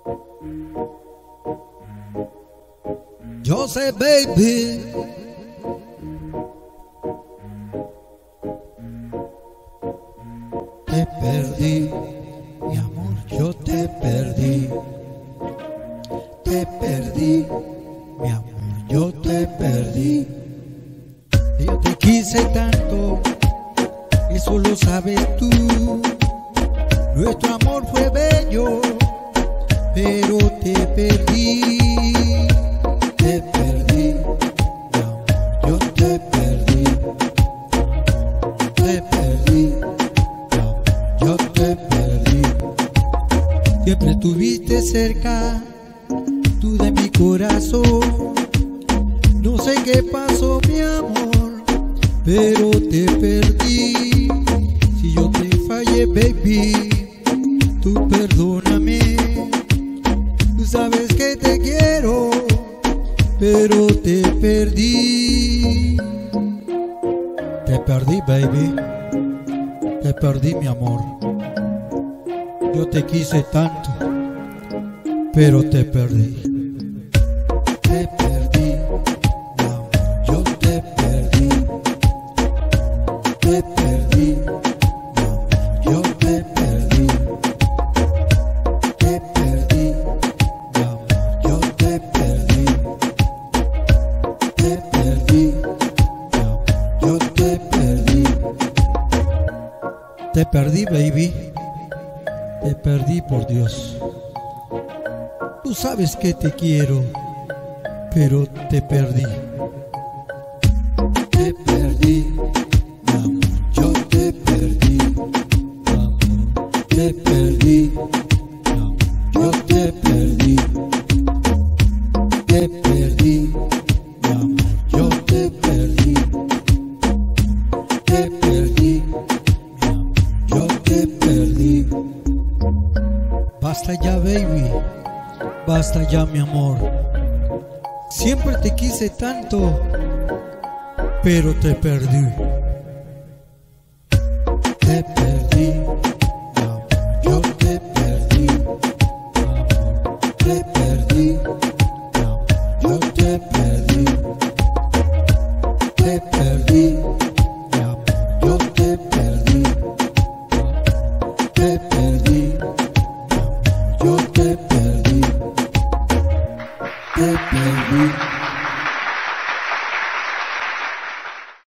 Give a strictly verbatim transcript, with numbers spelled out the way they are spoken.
Yo sé, baby, te perdí, mi amor, yo te perdí. Te perdí, mi amor, yo te perdí. Yo te quise tanto, eso lo sabes tú. Nuestro amor fue bello, pero te perdí. Te perdí, mi amor, yo te perdí. Te perdí, mi amor, yo te perdí. Siempre estuviste cerca, tú de mi corazón. No sé qué pasó, mi amor, pero te perdí. Si yo te fallé, baby, tú perdóname. Tú sabes que te quiero, pero te perdí. Te perdí, baby. Te perdí, mi amor. Yo te quise tanto, pero te perdí. Te perdí, mi amor. Yo te perdí. Te perdí, mi amor. Yo te perdí. Te perdí, mi amor. Yo te perdí. Te perdí, mi amor. Yo te perdí. Te perdí, baby. Te perdí, por Dios. Tú sabes que te quiero, pero te perdí. Te perdí, mi amor. Yo te perdí, mi amor. Te perdí, mi amor. Yo te perdí. Te perdí, mi amor. Yo te perdí. Te perdí, mi amor. Yo te perdí. Basta ya, baby. Basta ya, mi amor. Siempre te quise tanto, pero te perdí. Te perdí.